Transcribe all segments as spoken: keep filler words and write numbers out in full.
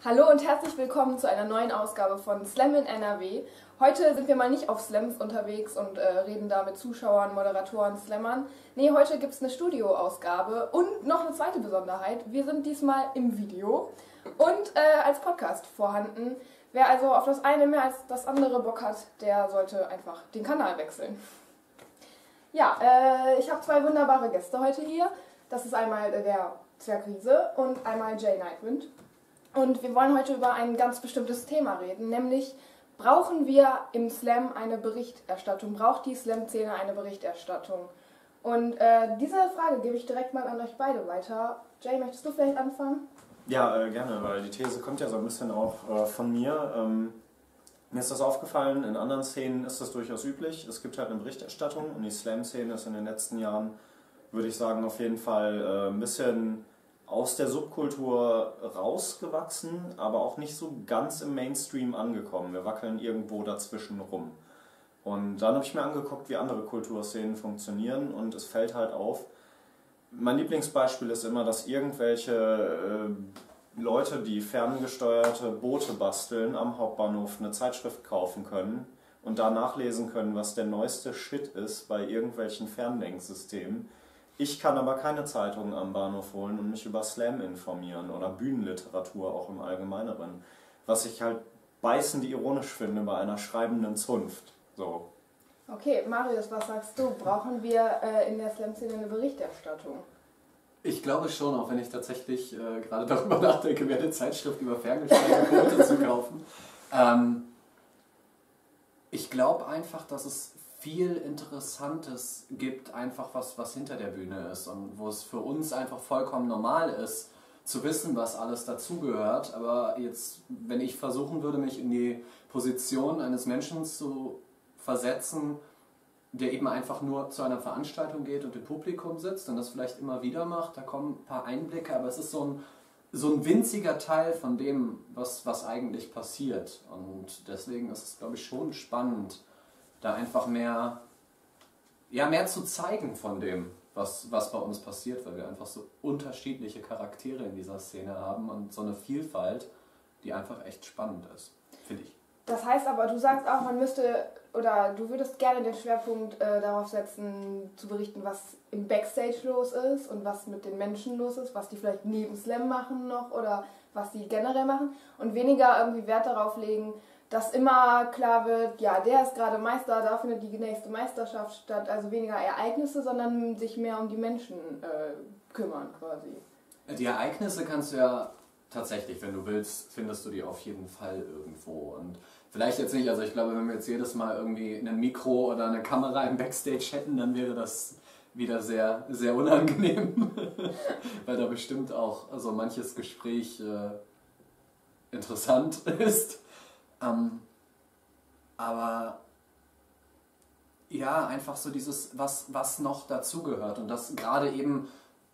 Hallo und herzlich willkommen zu einer neuen Ausgabe von Slam in N R W. Heute sind wir mal nicht auf Slams unterwegs und äh, reden da mit Zuschauern, Moderatoren, Slammern. Nee, heute gibt es eine Studioausgabe und noch eine zweite Besonderheit. Wir sind diesmal im Video und äh, als Podcast vorhanden. Wer also auf das eine mehr als das andere Bock hat, der sollte einfach den Kanal wechseln. Ja, äh, ich habe zwei wunderbare Gäste heute hier. Das ist einmal äh, der Zwergriese und einmal Jay Nightwind. Und wir wollen heute über ein ganz bestimmtes Thema reden, nämlich brauchen wir im Slam eine Berichterstattung? Braucht die Slam-Szene eine Berichterstattung? Und äh, diese Frage gebe ich direkt mal an euch beide weiter. Jay, möchtest du vielleicht anfangen? Ja, äh, gerne, weil die These kommt ja so ein bisschen auch äh, von mir. Ähm, mir ist das aufgefallen, in anderen Szenen ist das durchaus üblich. Es gibt halt eine Berichterstattung und die Slam-Szene ist in den letzten Jahren, würde ich sagen, auf jeden Fall äh, ein bisschen aus der Subkultur rausgewachsen, aber auch nicht so ganz im Mainstream angekommen. Wir wackeln irgendwo dazwischen rum. Und dann habe ich mir angeguckt, wie andere Kulturszenen funktionieren und es fällt halt auf. Mein Lieblingsbeispiel ist immer, dass irgendwelche äh, Leute, die ferngesteuerte Boote basteln, am Hauptbahnhof eine Zeitschrift kaufen können und da nachlesen können, was der neueste Shit ist bei irgendwelchen Fernlenksystemen. Ich kann aber keine Zeitungen am Bahnhof holen und mich über Slam informieren oder Bühnenliteratur auch im Allgemeineren. Was ich halt beißend ironisch finde bei einer schreibenden Zunft. So. Okay, Marius, was sagst du? Brauchen wir äh, in der Slam-Szene eine Berichterstattung? Ich glaube schon, auch wenn ich tatsächlich äh, gerade darüber nachdenke, mir eine Zeitschrift über ferngesteuerte Boote zu kaufen. Ähm, ich glaube einfach, dass es viel Interessantes gibt, einfach was, was hinter der Bühne ist und wo es für uns einfach vollkommen normal ist, zu wissen, was alles dazugehört. Aber jetzt, wenn ich versuchen würde, mich in die Position eines Menschen zu versetzen, der eben einfach nur zu einer Veranstaltung geht und im Publikum sitzt und das vielleicht immer wieder macht, da kommen ein paar Einblicke, aber es ist so ein, so ein winziger Teil von dem, was, was eigentlich passiert. Und deswegen ist es, glaube ich, schon spannend, da einfach mehr, ja, mehr zu zeigen von dem, was, was bei uns passiert, weil wir einfach so unterschiedliche Charaktere in dieser Szene haben und so eine Vielfalt, die einfach echt spannend ist, finde ich. Das heißt aber, du sagst auch, man müsste, oder du würdest gerne den Schwerpunkt äh, darauf setzen, zu berichten, was im Backstage los ist und was mit den Menschen los ist, was die vielleicht neben Slam machen noch oder was die generell machen und weniger irgendwie Wert darauf legen, dass immer klar wird, ja, der ist gerade Meister, da findet die nächste Meisterschaft statt, also weniger Ereignisse, sondern sich mehr um die Menschen äh, kümmern quasi. Die Ereignisse kannst du ja tatsächlich, wenn du willst, findest du die auf jeden Fall irgendwo und vielleicht jetzt nicht, also ich glaube, wenn wir jetzt jedes Mal irgendwie ein Mikro oder eine Kamera im Backstage hätten, dann wäre das wieder sehr, sehr unangenehm, weil da bestimmt auch also manches Gespräch äh, interessant ist. Ähm, aber ja, einfach so dieses, was, was noch dazugehört und das gerade eben,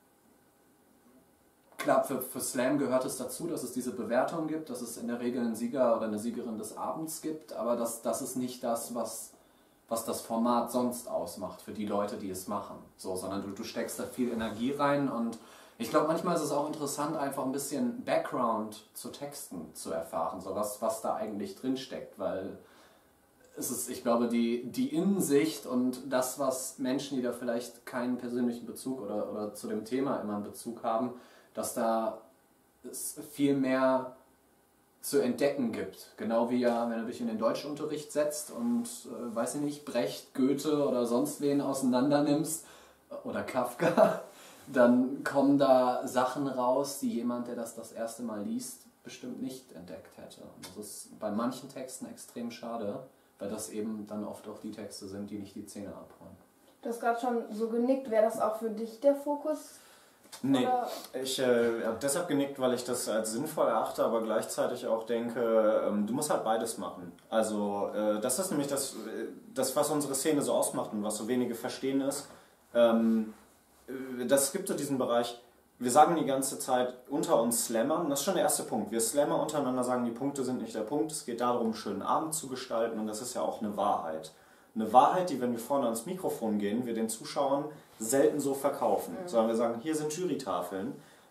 klar, für, für Slam gehört es dazu, dass es diese Bewertung gibt, dass es in der Regel einen Sieger oder eine Siegerin des Abends gibt, aber das, das ist nicht das, was, was das Format sonst ausmacht für die Leute, die es machen, so, sondern du, du steckst da viel Energie rein und ich glaube, manchmal ist es auch interessant, einfach ein bisschen Background zu Texten zu erfahren, so was, was da eigentlich drinsteckt, weil es ist, ich glaube, die, die Innensicht und das, was Menschen, die da vielleicht keinen persönlichen Bezug oder, oder zu dem Thema immer einen Bezug haben, dass da es viel mehr zu entdecken gibt. Genau wie ja, wenn du dich in den Deutschunterricht setzt und, äh, weiß ich nicht, Brecht, Goethe oder sonst wen auseinander nimmst oder Kafka, dann kommen da Sachen raus, die jemand, der das das erste Mal liest, bestimmt nicht entdeckt hätte. Und das ist bei manchen Texten extrem schade, weil das eben dann oft auch die Texte sind, die nicht die Zähne abholen. Du hast gerade schon so genickt, wäre das auch für dich der Fokus? Nee, oder? ich äh, habe deshalb genickt, weil ich das als sinnvoll erachte, aber gleichzeitig auch denke, ähm, du musst halt beides machen. Also äh, das ist nämlich das, das, was unsere Szene so ausmacht und was so wenige verstehen ist. Ähm, Das gibt so diesen Bereich, wir sagen die ganze Zeit unter uns Slammern, das ist schon der erste Punkt. Wir Slammer untereinander sagen, die Punkte sind nicht der Punkt, es geht darum, einen schönen Abend zu gestalten und das ist ja auch eine Wahrheit. Eine Wahrheit, die, wenn wir vorne ans Mikrofon gehen, wir den Zuschauern selten so verkaufen. Mhm. Sondern wir sagen, hier sind Jurytafeln,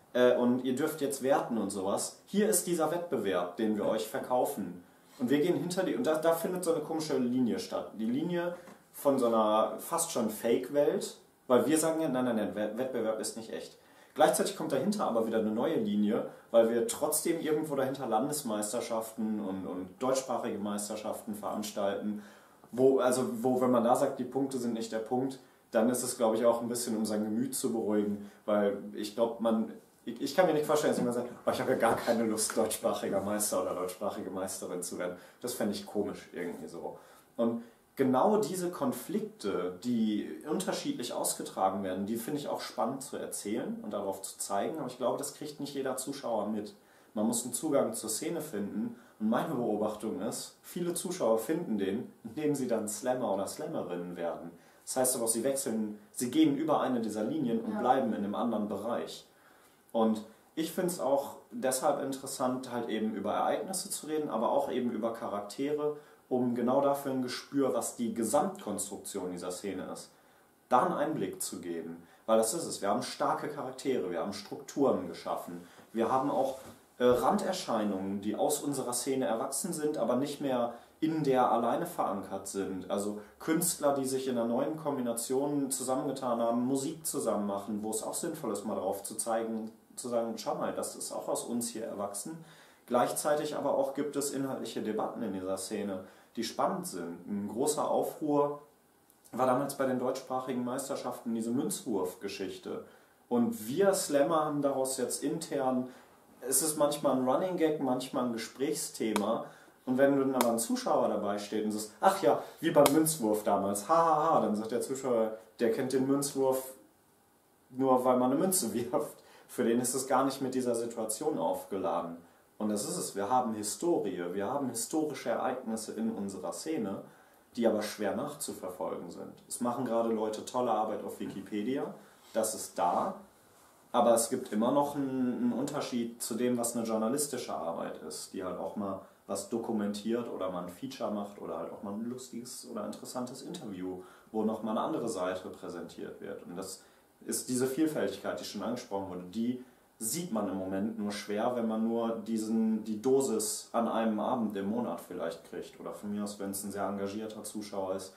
äh, und ihr dürft jetzt werten und sowas. Hier ist dieser Wettbewerb, den wir euch verkaufen. Und wir gehen hinter die, und da, da findet so eine komische Linie statt. Die Linie von so einer fast schon Fake-Welt, weil wir sagen ja, nein, nein, nein, Wettbewerb ist nicht echt. Gleichzeitig kommt dahinter aber wieder eine neue Linie, weil wir trotzdem irgendwo dahinter Landesmeisterschaften und, und deutschsprachige Meisterschaften veranstalten, wo, also, wo, wenn man da sagt, die Punkte sind nicht der Punkt, dann ist es, glaube ich, auch ein bisschen, um sein Gemüt zu beruhigen, weil ich glaube, man, ich, ich kann mir nicht vorstellen, dass jemand sagt, oh, ich habe ja gar keine Lust, deutschsprachiger Meister oder deutschsprachige Meisterin zu werden. Das fände ich komisch irgendwie so. Und genau diese Konflikte, die unterschiedlich ausgetragen werden, die finde ich auch spannend zu erzählen und darauf zu zeigen, aber ich glaube, das kriegt nicht jeder Zuschauer mit. Man muss einen Zugang zur Szene finden und meine Beobachtung ist, viele Zuschauer finden den, indem sie dann Slammer oder Slammerinnen werden. Das heißt aber auch, sie wechseln, sie gehen über eine dieser Linien und ja. bleiben in einem anderen Bereich. Und ich finde es auch deshalb interessant, halt eben über Ereignisse zu reden, aber auch eben über Charaktere, um genau dafür ein Gespür, was die Gesamtkonstruktion dieser Szene ist, da einen Einblick zu geben. Weil das ist es. Wir haben starke Charaktere, wir haben Strukturen geschaffen, wir haben auch äh, Randerscheinungen, die aus unserer Szene erwachsen sind, aber nicht mehr in der alleine verankert sind. Also Künstler, die sich in einer neuen Kombination zusammengetan haben, Musik zusammen machen, wo es auch sinnvoll ist, mal drauf zu zeigen, zu sagen, schau mal, das ist auch aus uns hier erwachsen. Gleichzeitig aber auch gibt es inhaltliche Debatten in dieser Szene, die spannend sind. Ein großer Aufruhr war damals bei den deutschsprachigen Meisterschaften diese Münzwurf-Geschichte. Und wir Slammer haben daraus jetzt intern, es ist manchmal ein Running Gag, manchmal ein Gesprächsthema. Und wenn dann aber ein Zuschauer dabei steht und sagt, ach ja, wie beim Münzwurf damals, hahaha, ha, ha, dann sagt der Zuschauer, der kennt den Münzwurf nur, weil man eine Münze wirft. Für den ist es gar nicht mit dieser Situation aufgeladen. Und das ist es, wir haben Historie, wir haben historische Ereignisse in unserer Szene, die aber schwer nachzuverfolgen sind. Es machen gerade Leute tolle Arbeit auf Wikipedia, das ist da, aber es gibt immer noch einen, einen Unterschied zu dem, was eine journalistische Arbeit ist, die halt auch mal was dokumentiert oder mal ein Feature macht oder halt auch mal ein lustiges oder interessantes Interview, wo noch mal eine andere Seite präsentiert wird. Und das ist diese Vielfältigkeit, die schon angesprochen wurde, die sieht man im Moment nur schwer, wenn man nur diesen, die Dosis an einem Abend im Monat vielleicht kriegt. Oder von mir aus, wenn es ein sehr engagierter Zuschauer ist,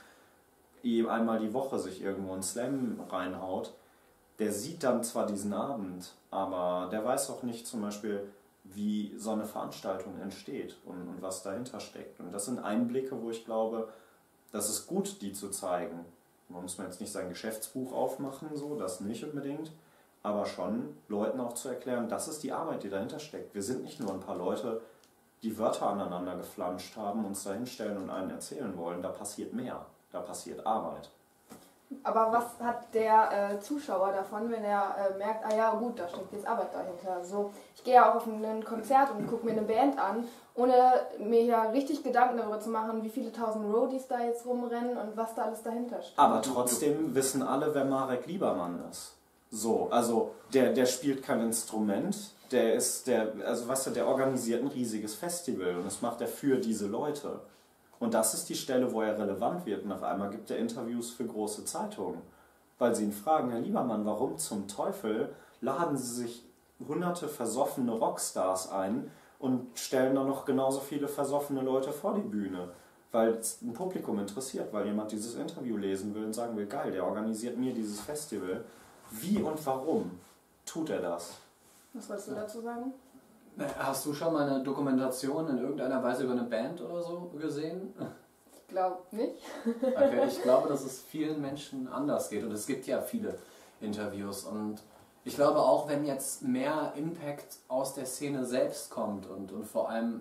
einmal die Woche sich irgendwo einen Slam reinhaut, der sieht dann zwar diesen Abend, aber der weiß auch nicht zum Beispiel, wie so eine Veranstaltung entsteht und, und was dahinter steckt. Und das sind Einblicke, wo ich glaube, das ist gut, die zu zeigen. Man muss jetzt nicht sein Geschäftsbuch aufmachen, so, das nicht unbedingt, aber schon Leuten auch zu erklären, das ist die Arbeit, die dahinter steckt. Wir sind nicht nur ein paar Leute, die Wörter aneinander geflanscht haben, uns da hinstellen und einen erzählen wollen. Da passiert mehr, da passiert Arbeit. Aber was hat der äh, Zuschauer davon, wenn er äh, merkt, ah ja gut, da steckt jetzt Arbeit dahinter. So, ich gehe ja auch auf ein Konzert und gucke mir eine Band an, ohne mir ja richtig Gedanken darüber zu machen, wie viele tausend Roadies da jetzt rumrennen und was da alles dahinter steht. Aber trotzdem wissen alle, wer Marek Liebermann ist. So, also der, der spielt kein Instrument, der ist, der, also weißt du, der organisiert ein riesiges Festival und das macht er für diese Leute. Und das ist die Stelle, wo er relevant wird. Und auf einmal gibt er Interviews für große Zeitungen. Weil sie ihn fragen, Herr Liebermann, warum zum Teufel laden Sie sich hunderte versoffene Rockstars ein und stellen dann noch genauso viele versoffene Leute vor die Bühne? Weil es ein Publikum interessiert, weil jemand dieses Interview lesen will und sagen will, geil, der organisiert mir dieses Festival. Wie und warum tut er das? Was wolltest du dazu sagen? Hast du schon mal eine Dokumentation in irgendeiner Weise über eine Band oder so gesehen? Ich glaube nicht. Okay, ich glaube, dass es vielen Menschen anders geht und es gibt ja viele Interviews und ich glaube auch, wenn jetzt mehr Impact aus der Szene selbst kommt und, und vor allem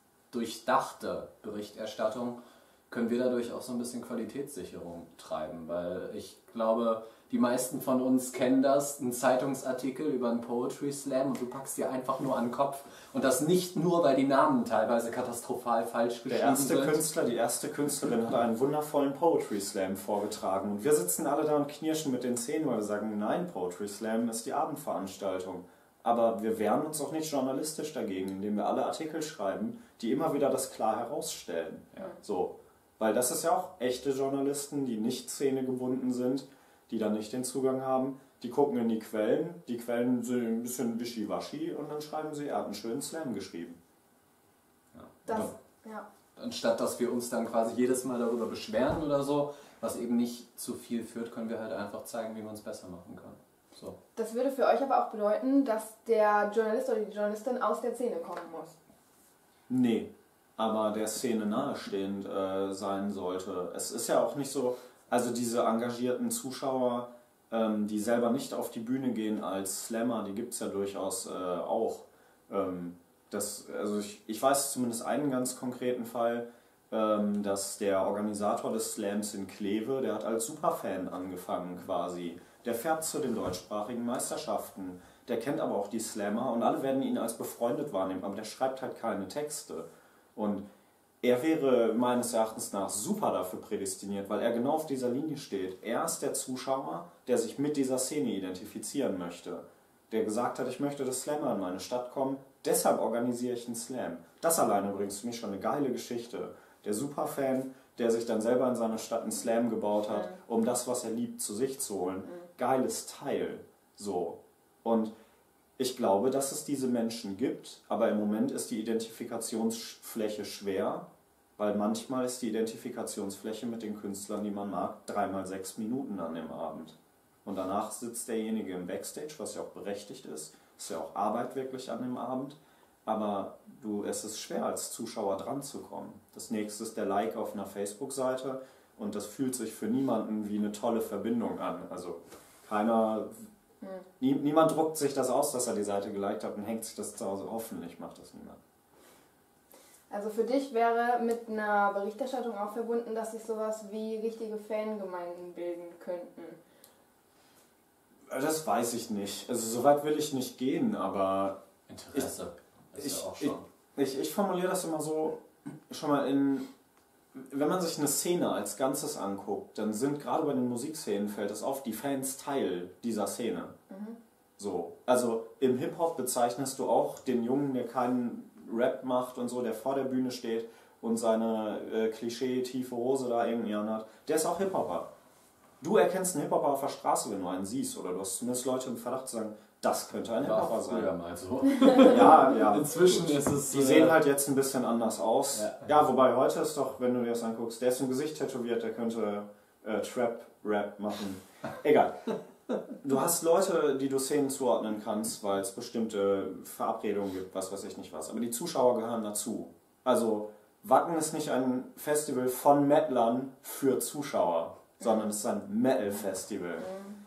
durchdachte Berichterstattung, können wir dadurch auch so ein bisschen Qualitätssicherung treiben, weil ich glaube, die meisten von uns kennen das, ein Zeitungsartikel über einen Poetry Slam und du packst dir einfach nur an den Kopf und das nicht nur, weil die Namen teilweise katastrophal falsch geschrieben sind. Der erste sind. Künstler, die erste Künstlerin hat einen wundervollen Poetry Slam vorgetragen und wir sitzen alle da und knirschen mit den Zähnen, weil wir sagen, nein, Poetry Slam ist die Abendveranstaltung. Aber wir wehren uns auch nicht journalistisch dagegen, indem wir alle Artikel schreiben, die immer wieder das klar herausstellen. Ja. So. Weil das ist ja auch echte Journalisten, die nicht szenegebunden sind, die dann nicht den Zugang haben, die gucken in die Quellen, die Quellen sind ein bisschen wischiwaschi und dann schreiben sie, er hat einen schönen Slam geschrieben. Ja. Das, ja. Anstatt dass wir uns dann quasi jedes Mal darüber beschweren oder so, was eben nicht zu viel führt, können wir halt einfach zeigen, wie man es besser machen kann. So. Das würde für euch aber auch bedeuten, dass der Journalist oder die Journalistin aus der Szene kommen muss. Nee, aber der Szene nahestehend äh, sein sollte. Es ist ja auch nicht so, also diese engagierten Zuschauer, ähm, die selber nicht auf die Bühne gehen als Slammer, die gibt es ja durchaus äh, auch. Ähm, das, also ich, ich weiß zumindest einen ganz konkreten Fall, ähm, dass der Organisator des Slams in Kleve, der hat als Superfan angefangen quasi. Der fährt zu den deutschsprachigen Meisterschaften. Der kennt aber auch die Slammer und alle werden ihn als befreundet wahrnehmen, aber der schreibt halt keine Texte. Und er wäre meines Erachtens nach super dafür prädestiniert, weil er genau auf dieser Linie steht. Er ist der Zuschauer, der sich mit dieser Szene identifizieren möchte. Der gesagt hat, ich möchte, dass Slammer in meine Stadt kommen, deshalb organisiere ich einen Slam. Das alleine übrigens für mich schon eine geile Geschichte. Der Superfan, der sich dann selber in seiner Stadt einen Slam gebaut hat, um das, was er liebt, zu sich zu holen. Geiles Teil. So. Und ich glaube, dass es diese Menschen gibt, aber im Moment ist die Identifikationsfläche schwer, weil manchmal ist die Identifikationsfläche mit den Künstlern, die man mag, dreimal sechs Minuten an dem Abend. Und danach sitzt derjenige im Backstage, was ja auch berechtigt ist. Ist ja auch Arbeit wirklich an dem Abend. Aber du, es ist schwer, als Zuschauer dran zu kommen. Das nächste ist der Like auf einer Facebook-Seite und das fühlt sich für niemanden wie eine tolle Verbindung an. Also keiner, hm. nie, niemand druckt sich das aus, dass er die Seite geliked hat und hängt sich das zu Hause. Hoffentlich macht das niemand. Also für dich wäre mit einer Berichterstattung auch verbunden, dass sich sowas wie richtige Fangemeinden bilden könnten. Das weiß ich nicht. Also so weit will ich nicht gehen, aber Interesse ich, ist ja auch ich, schon. Ich, ich, ich formuliere das immer so, schon mal in, wenn man sich eine Szene als Ganzes anguckt, dann sind gerade bei den Musikszenen, fällt es auf, die Fans Teil dieser Szene. Mhm. So. Also im Hip-Hop bezeichnest du auch den Jungen, der keinen Rap macht und so, der vor der Bühne steht und seine äh, Klischee-tiefe Hose da irgendwie anhat, der ist auch Hip-Hopper. Du erkennst einen Hip-Hopper auf der Straße, wenn du einen siehst, oder du hast zumindest Leute im Verdacht zu sagen, das könnte ein Hip-Hopper sein. Früher mal so. Ja, ja. Inzwischen gut. ist es... Die sehen halt jetzt ein bisschen anders aus. Ja, ja, wobei heute ist doch, wenn du dir das anguckst, der ist im Gesicht tätowiert, der könnte äh, Trap-Rap machen. Egal. Du hast Leute, die du Szenen zuordnen kannst, weil es bestimmte Verabredungen gibt, was weiß ich nicht was. Aber die Zuschauer gehören dazu. Also Wacken ist nicht ein Festival von Metlern für Zuschauer, sondern es ist ein Metal-Festival.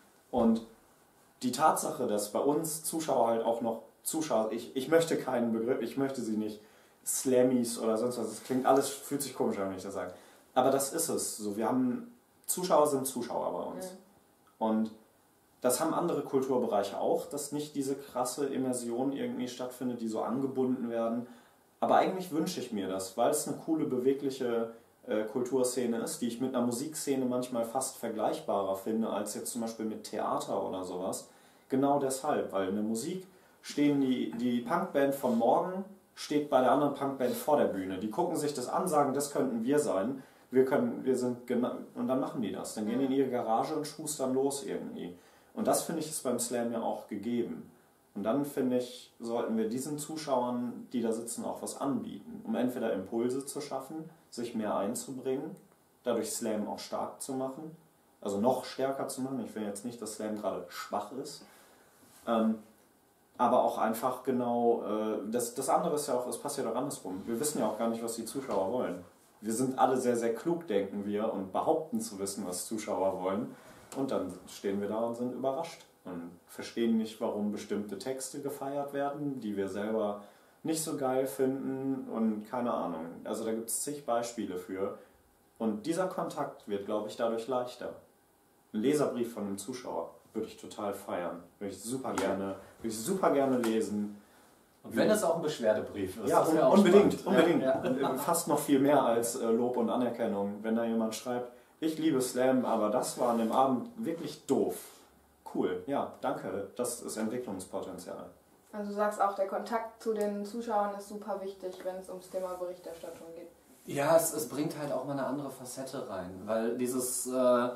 Und die Tatsache, dass bei uns Zuschauer halt auch noch Zuschauer, ich, ich möchte keinen Begriff, ich möchte sie nicht Slammies oder sonst was, das klingt alles, fühlt sich komisch an, wenn ich das sage. Aber das ist es. So, wir haben, Zuschauer sind Zuschauer bei uns. Mhm. Und das haben andere Kulturbereiche auch, dass nicht diese krasse Immersion irgendwie stattfindet, die so angebunden werden. Aber eigentlich wünsche ich mir das, weil es eine coole, bewegliche äh, Kulturszene ist, die ich mit einer Musikszene manchmal fast vergleichbarer finde, als jetzt zum Beispiel mit Theater oder sowas. Genau deshalb, weil in der Musik stehen die, die Punkband von morgen steht bei der anderen Punkband vor der Bühne. Die gucken sich das an, sagen, das könnten wir sein. Wir können, wir sind genau, und dann machen die das. Dann gehen die in ihre Garage und schustern los irgendwie. Und das, finde ich, ist beim Slam ja auch gegeben. Und dann, finde ich, sollten wir diesen Zuschauern, die da sitzen, auch was anbieten, um entweder Impulse zu schaffen, sich mehr einzubringen, dadurch Slam auch stark zu machen, also noch stärker zu machen. Ich will jetzt nicht, dass Slam gerade schwach ist. Ähm, aber auch einfach genau, äh, das, das andere ist ja auch, es passiert auch andersrum. Wir wissen ja auch gar nicht, was die Zuschauer wollen. Wir sind alle sehr, sehr klug, denken wir, und behaupten zu wissen, was Zuschauer wollen. Und dann stehen wir da und sind überrascht und verstehen nicht, warum bestimmte Texte gefeiert werden, die wir selber nicht so geil finden und keine Ahnung. Also da gibt es zig Beispiele für. Und dieser Kontakt wird, glaube ich, dadurch leichter. Ein Leserbrief von einem Zuschauer würde ich total feiern. Würde ich super gerne, würde ich super gerne lesen. Und wenn es auch ein Beschwerdebrief ist. Ja, das auch unbedingt, spannend. unbedingt. Ja, ja. Fast noch viel mehr als äh, Lob und Anerkennung. Wenn da jemand schreibt, ich liebe Slam, aber das war an dem Abend wirklich doof. Cool, ja, danke. Das ist Entwicklungspotenzial. Also du sagst auch, der Kontakt zu den Zuschauern ist super wichtig, wenn es ums Thema Berichterstattung geht. Ja, es, es bringt halt auch mal eine andere Facette rein, weil dieses äh,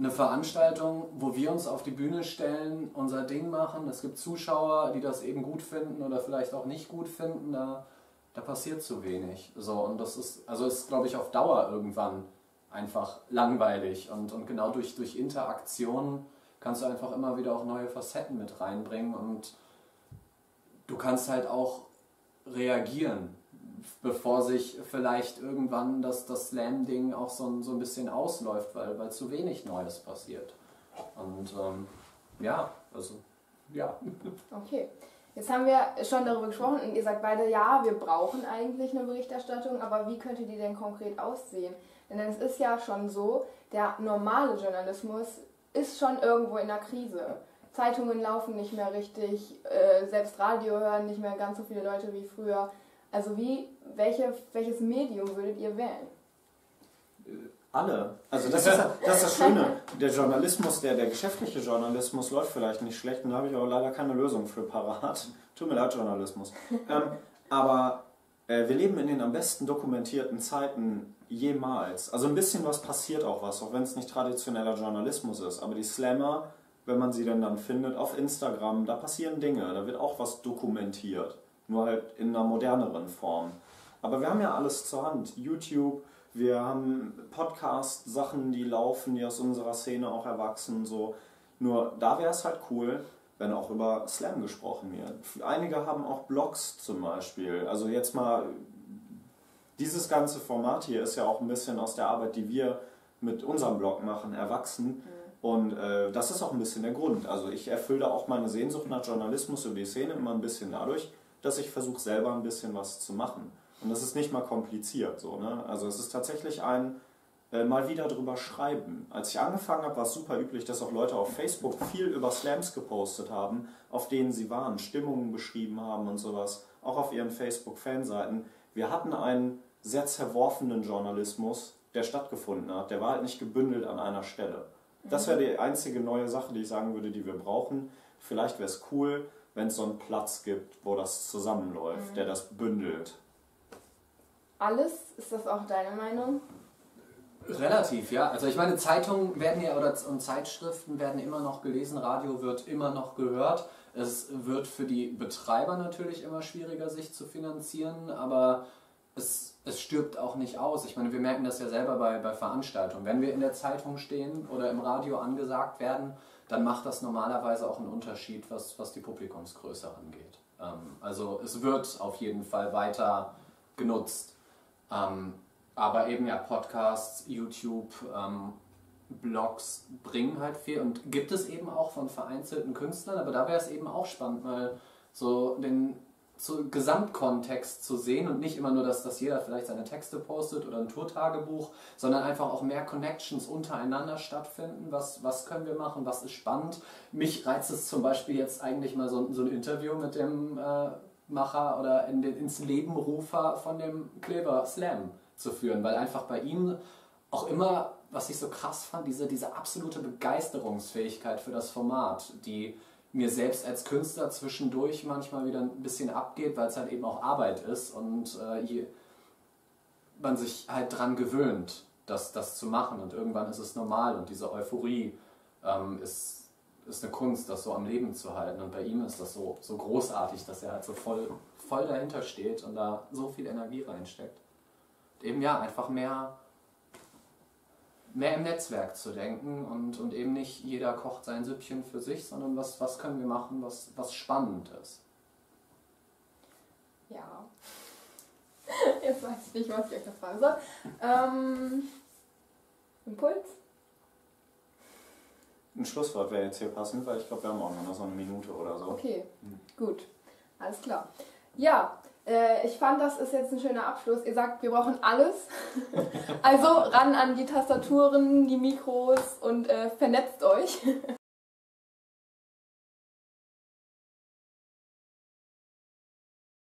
eine Veranstaltung, wo wir uns auf die Bühne stellen, unser Ding machen. Es gibt Zuschauer, die das eben gut finden oder vielleicht auch nicht gut finden. Da, da passiert zu wenig. So, und das ist, also ist, glaube ich, auf Dauer irgendwann einfach langweilig. Und, und genau durch, durch Interaktion kannst du einfach immer wieder auch neue Facetten mit reinbringen. Und du kannst halt auch reagieren, bevor sich vielleicht irgendwann das, das Slam-Ding auch so, so ein bisschen ausläuft, weil, weil zu wenig Neues passiert. Und ähm, ja, also ja. Okay, jetzt haben wir schon darüber gesprochen und ihr sagt beide, ja, wir brauchen eigentlich eine Berichterstattung, aber wie könnte die denn konkret aussehen? Denn es ist ja schon so, der normale Journalismus ist schon irgendwo in einer Krise. Zeitungen laufen nicht mehr richtig, äh, selbst Radio hören nicht mehr ganz so viele Leute wie früher. Also wie, welche, welches Medium würdet ihr wählen? Alle. Also das ist das, ist das Schöne. Der Journalismus, der, der geschäftliche Journalismus läuft vielleicht nicht schlecht und da habe ich aber leider keine Lösung für parat. Tut mir leid, Journalismus. Ähm, aber äh, wir leben in den am besten dokumentierten Zeiten jemals. Also ein bisschen was passiert auch was, auch wenn es nicht traditioneller Journalismus ist. Aber die Slammer, wenn man sie denn dann findet, auf Instagram, da passieren Dinge, da wird auch was dokumentiert. Nur halt in einer moderneren Form. Aber wir haben ja alles zur Hand. YouTube, wir haben Podcast-Sachen, die laufen, die aus unserer Szene auch erwachsen. So. Nur da wäre es halt cool, wenn auch über Slam gesprochen wird. Einige haben auch Blogs zum Beispiel. Also jetzt mal, dieses ganze Format hier ist ja auch ein bisschen aus der Arbeit, die wir mit unserem Blog machen, erwachsen. Und äh, das ist auch ein bisschen der Grund. Also ich erfülle auch meine Sehnsucht nach Journalismus über die Szene immer ein bisschen dadurch, dass ich versuche selber ein bisschen was zu machen. Und das ist nicht mal kompliziert. So, ne? Also es ist tatsächlich ein äh, mal wieder drüber schreiben. Als ich angefangen habe, war es super üblich, dass auch Leute auf Facebook viel über Slams gepostet haben, auf denen sie waren, Stimmungen beschrieben haben und sowas. Auch auf ihren Facebook-Fanseiten. Wir hatten einen sehr zerworfenen Journalismus, der stattgefunden hat. Der war halt nicht gebündelt an einer Stelle. Das wäre die einzige neue Sache, die ich sagen würde, die wir brauchen. Vielleicht wäre es cool, wenn es so einen Platz gibt, wo das zusammenläuft, mhm. der das bündelt. Alles? Ist das auch deine Meinung? Relativ, ja. Also ich meine, Zeitungen werden ja oder und Zeitschriften werden immer noch gelesen, Radio wird immer noch gehört. Es wird für die Betreiber natürlich immer schwieriger, sich zu finanzieren, aber es, es stirbt auch nicht aus. Ich meine, wir merken das ja selber bei, bei Veranstaltungen. Wenn wir in der Zeitung stehen oder im Radio angesagt werden, dann macht das normalerweise auch einen Unterschied, was, was die Publikumsgröße angeht. Ähm, also es wird auf jeden Fall weiter genutzt. Ähm, aber eben ja Podcasts, YouTube, ähm, Blogs bringen halt viel und gibt es eben auch von vereinzelten Künstlern, aber da wäre es eben auch spannend, mal so den so Gesamtkontext zu sehen und nicht immer nur, dass, dass jeder vielleicht seine Texte postet oder ein Tourtagebuch, sondern einfach auch mehr Connections untereinander stattfinden. Was, was können wir machen? Was ist spannend? Mich reizt es zum Beispiel jetzt eigentlich mal so, so ein Interview mit dem äh, Macher oder in den, ins Leben Rufer von dem Kleber Slam zu führen, weil einfach bei ihm auch immer, was ich so krass fand, diese, diese absolute Begeisterungsfähigkeit für das Format, die mir selbst als Künstler zwischendurch manchmal wieder ein bisschen abgeht, weil es halt eben auch Arbeit ist und äh, je, man sich halt dran gewöhnt, das, das zu machen und irgendwann ist es normal und diese Euphorie ähm, ist, ist eine Kunst, das so am Leben zu halten und bei ihm ist das so, so großartig, dass er halt so voll, voll dahinter steht und da so viel Energie reinsteckt. Und eben ja, einfach mehr mehr im Netzwerk zu denken und, und eben nicht jeder kocht sein Süppchen für sich, sondern was, was können wir machen, was, was spannend ist. Ja. Jetzt weiß ich nicht, was ich euch noch fragen soll. Ähm, Impuls? Ein Schlusswort wäre jetzt hier passend, weil ich glaube, wir haben auch noch so eine Minute oder so. Okay, hm. Gut. Alles klar. Ja, äh, ich fand, das ist jetzt ein schöner Abschluss. Ihr sagt, wir brauchen alles. Also ran an die Tastaturen, die Mikros und äh, vernetzt euch.